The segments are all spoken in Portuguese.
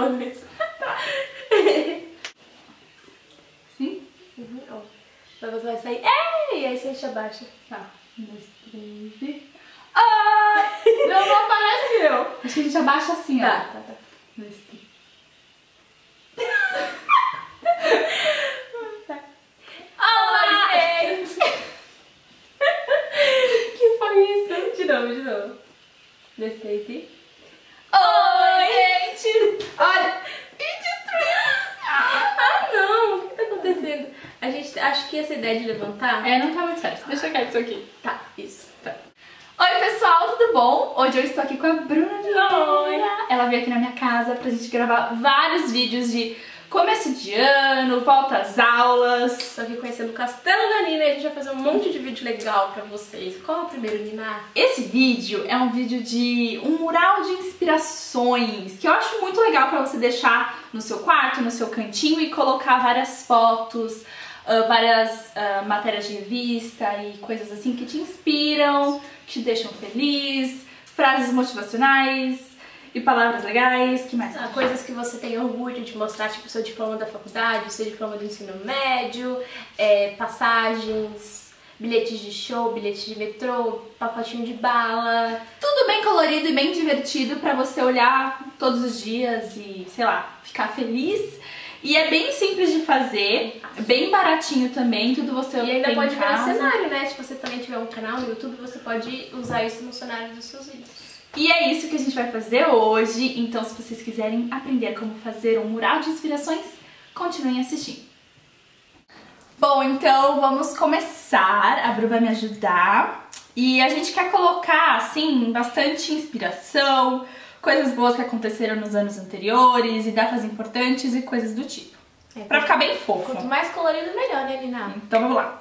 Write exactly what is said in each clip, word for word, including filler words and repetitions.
uma vez. Tá. Sim? Uhum, ó. Agora você vai sair. Ei! Aí você enche abaixa. Tá. Um, dois, três e... Ah! Não, não apareceu. Acho que a gente abaixa assim, ó. Tá, tá, tá. Um, dois, três. Oi, gente! Que foi isso? De novo, de novo. Dois, três e... Oi, gente! Olha! Ah, não! O que tá acontecendo? A gente, acho que essa ideia de levantar... É, não tá muito certo. Deixa eu cair isso aqui. Tá, isso. Tá. Oi, pessoal, tudo bom? Hoje eu estou aqui com a Bruna de Oi. Ela veio aqui na minha casa pra gente gravar vários vídeos de começo de ano, volta às aulas. Tô aqui conhecendo o Castelo da Nina e a gente vai fazer um monte de vídeo legal pra vocês. Qual é o primeiro, Nina? Esse vídeo é um vídeo de um mural de inspirações que eu acho muito legal pra você deixar no seu quarto, no seu cantinho e colocar várias fotos, uh, várias uh, matérias de revista e coisas assim que te inspiram, que te deixam feliz, frases motivacionais e palavras legais, que mais? Ah, coisas que você tem orgulho de mostrar, tipo seu diploma da faculdade, seu diploma do ensino médio, é, passagens, bilhetes de show, bilhetes de metrô, pacotinho de bala. Tudo bem colorido e bem divertido pra você olhar todos os dias e, sei lá, ficar feliz. E é bem simples de fazer, bem baratinho também, tudo você E ainda tem pode em virar casa. cenário, né? Se você também tiver um canal no YouTube, você pode usar isso no cenário dos seus vídeos. E é isso que a gente vai fazer hoje, então se vocês quiserem aprender como fazer um mural de inspirações, continuem assistindo. Bom, então vamos começar, a Bru vai me ajudar e a gente quer colocar, assim, bastante inspiração, coisas boas que aconteceram nos anos anteriores e datas importantes e coisas do tipo, É, pra ficar bem fofo. Quanto mais colorido, melhor, né, Nina? Então vamos lá.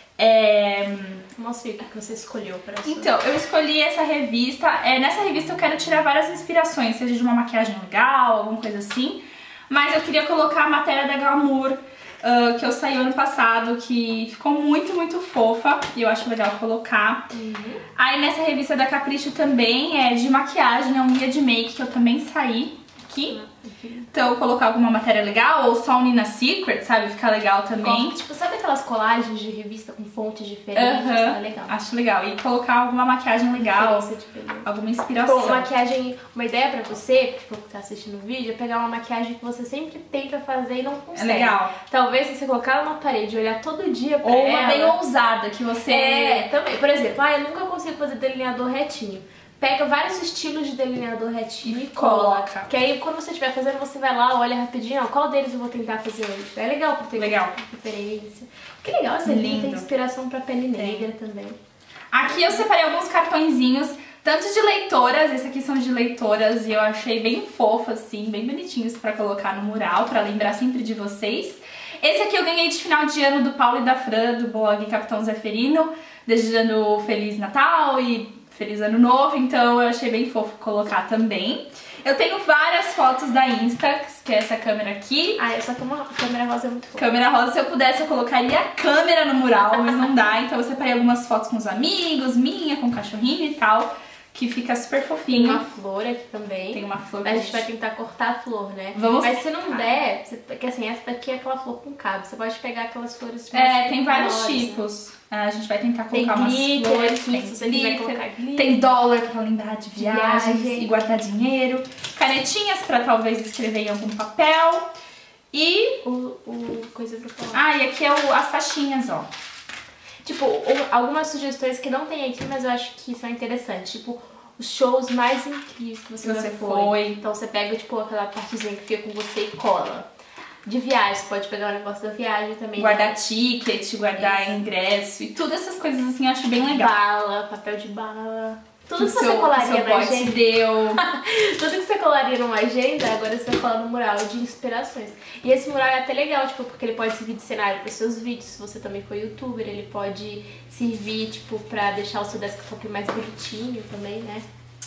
É... Mostre o que você escolheu para sua... Então, eu escolhi essa revista. É, nessa revista eu quero tirar várias inspirações, seja de uma maquiagem legal, alguma coisa assim. Mas eu queria colocar a matéria da Glamour, uh, que eu saí ano passado, que ficou muito, muito fofa. E eu acho legal colocar. Uhum. Aí nessa revista da Capricho também é de maquiagem, é um guia de make que eu também saí aqui. Então, colocar alguma matéria legal, ou só o Nina Secret, sabe? Fica legal também. Tipo, sabe aquelas colagens de revista com fontes diferentes? Uhum. É legal. Acho legal. E colocar alguma maquiagem legal, De alguma inspiração. Bom, maquiagem, uma ideia pra você, que tá assistindo o vídeo, é pegar uma maquiagem que você sempre tenta fazer e não consegue. É legal. Talvez se você colocar ela na parede e olhar todo dia pra Ou ela... uma bem ousada, que você... É, também. Por exemplo, ah, eu nunca consigo fazer delineador retinho. Pega vários estilos de delineador retinho e, e cola. Coloca. Que aí quando você estiver fazendo, você vai lá, olha rapidinho, ó, qual deles eu vou tentar fazer hoje. É legal pra ter legal. referência. Que legal, essa linha tem inspiração pra pele negra também. Aqui eu separei alguns cartõezinhos, tanto de leitoras, esses aqui são de leitoras e eu achei bem fofo assim, bem bonitinhos pra colocar no mural, pra lembrar sempre de vocês. Esse aqui eu ganhei de final de ano do Paulo e da Fran, do blog Capitão Zeferino, desejando Feliz Natal e Feliz Ano Novo, então eu achei bem fofo colocar também. Eu tenho várias fotos da Insta, que é essa câmera aqui. Ah, só que uma câmera rosa é muito fofa. Câmera rosa, se eu pudesse eu colocaria a câmera no mural, mas não dá, então eu separei algumas fotos com os amigos, minha, com o cachorrinho e tal, que fica super fofinho. Tem uma flor aqui também. Tem uma flor. Mas a gente vai tentar cortar a flor, né? Vamos Mas se não tentar. der, você, porque assim, essa daqui é aquela flor com cabo. Você pode pegar aquelas flores É, mais tem vários menores, tipos. Né? A gente vai tentar Tem colocar umas glitter flores, aqui, tem se você quiser glitter, colocar glitter. tem dólar pra lembrar de viagens Viagem. e guardar dinheiro, canetinhas pra talvez escrever em algum papel e... O, o coisa pra falar. Ah, e aqui é o, as faixinhas, ó. Tipo, o- algumas sugestões que não tem aqui, mas eu acho que são interessantes. Tipo, os shows mais incríveis que você, Que você já foi. foi. Então você pega, tipo, aquela partezinha que fica com você e cola. De viagem, você pode pegar o negócio da viagem também. Guardar ticket, guardar ingresso e todas essas coisas assim eu acho bem legal. Bala, papel de bala. Tudo que, seu, você colaria seu na boy te agenda. deu. Tudo que você colaria numa agenda, agora você cola no mural de inspirações. E esse mural é até legal, tipo, porque ele pode servir de cenário para seus vídeos, se você também for youtuber, ele pode servir, tipo, pra deixar o seu desktop mais bonitinho também, né?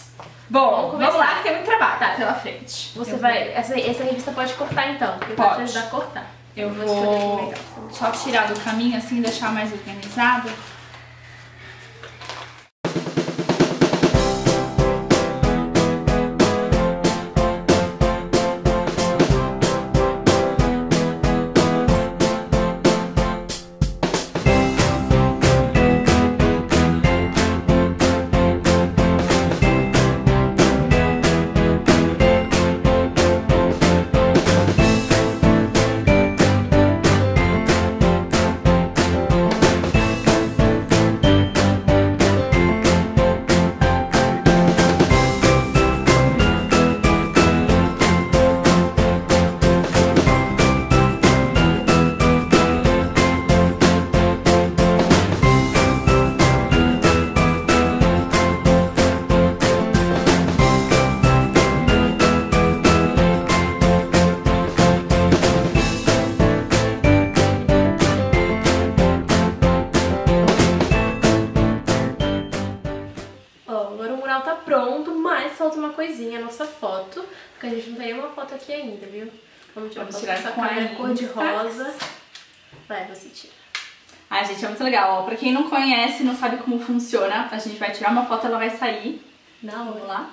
Bom, Vamos vamos, começar. lá que tem muito trabalho tá, pela frente. Você Eu vai. Essa, essa revista pode cortar então, porque vai te Pode. ajudar a cortar. Eu vou escolher vou aqui legal. só tirar do caminho assim e deixar mais organizado. mural tá pronto, mas falta uma coisinha, a nossa foto, porque a gente não tem uma foto aqui ainda, viu? Vamos tirar, Vamos tirar essa com câmera a cor de rosa. Vai, você tira. Ai, gente, é muito legal, ó. Pra quem não conhece, não sabe como funciona, a gente vai tirar uma foto, ela vai sair. Na hora. Vamos lá.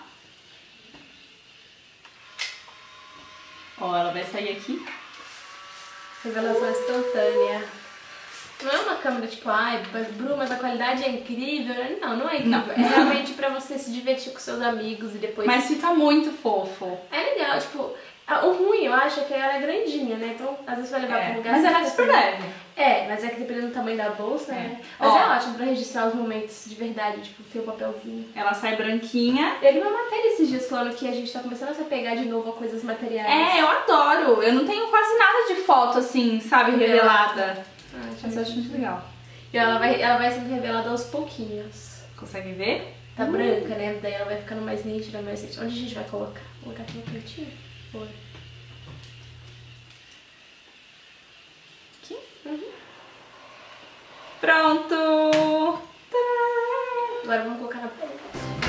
Ó, ela vai sair aqui. Revelação instantânea. Não é uma câmera tipo, ai, mas Bru, mas a qualidade é incrível. Não, não é incrível. Não. É realmente pra você se divertir com seus amigos e depois... Mas fica muito fofo. É legal, tipo... O ruim, eu acho, é que ela é grandinha, né? Então, às vezes vai levar É, pra um lugar... mas ela é assim, super leve. É, mas é que dependendo do tamanho da bolsa, É. né? Mas Ó. é ótimo pra registrar os momentos de verdade, tipo, ter o papelzinho. Ela sai branquinha. Eu li uma matéria esses dias falando que a gente tá começando a se apegar de novo a coisas materiais. É, eu adoro. Eu não tenho quase nada de foto assim, sabe, revelada. Ah, Mas eu acho muito legal. E ela vai, ela vai sendo revelada aos pouquinhos. Consegue ver? Tá hum. branca, né? Daí ela vai ficando mais nítida, mais nítida. Onde a gente vai colocar? Vou colocar aqui no cantinho? Foi. Aqui? Uhum. Pronto! Tadã! Agora vamos colocar na parede.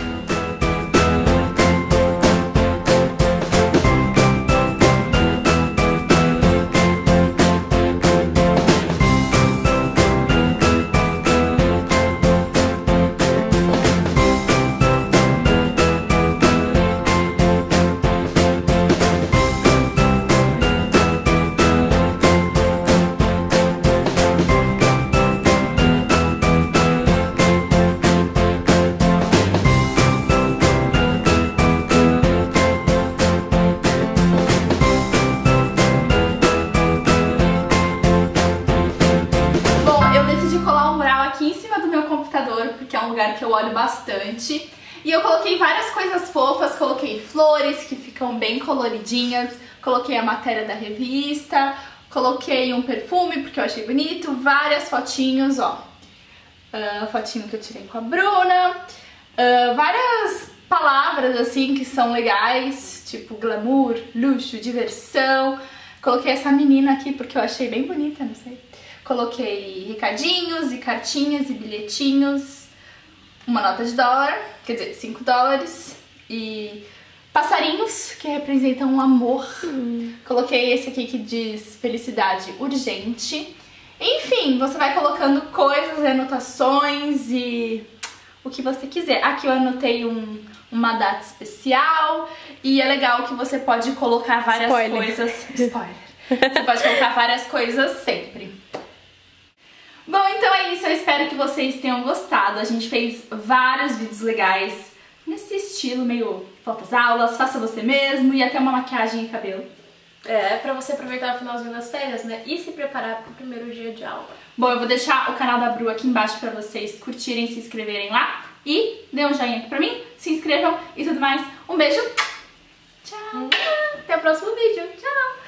Porque é um lugar que eu olho bastante. E eu coloquei várias coisas fofas, coloquei flores que ficam bem coloridinhas, coloquei a matéria da revista, coloquei um perfume porque eu achei bonito, várias fotinhos, ó. Uh, fotinho que eu tirei com a Bruna, uh, várias palavras assim que são legais, tipo glamour, luxo, diversão. Coloquei essa menina aqui porque eu achei bem bonita, não sei. Coloquei recadinhos e cartinhas e bilhetinhos, uma nota de dólar, quer dizer, cinco dólares, e passarinhos que representam o amor. Hum. Coloquei esse aqui que diz felicidade urgente. Enfim, você vai colocando coisas, anotações e o que você quiser. Aqui eu anotei um, uma data especial e é legal que você pode colocar várias Spoiler. coisas... Spoiler. Você pode colocar várias coisas sempre. Bom, então é isso, eu espero que vocês tenham gostado. A gente fez vários vídeos legais nesse estilo, meio fotos aulas, faça você mesmo e até uma maquiagem e cabelo. É, pra você aproveitar o finalzinho das férias, né? E se preparar pro primeiro dia de aula. Bom, eu vou deixar o canal da Bru aqui embaixo pra vocês curtirem, se inscreverem lá. E dê um joinha aqui pra mim, se inscrevam e tudo mais. Um beijo. Tchau. Até o próximo vídeo. Tchau.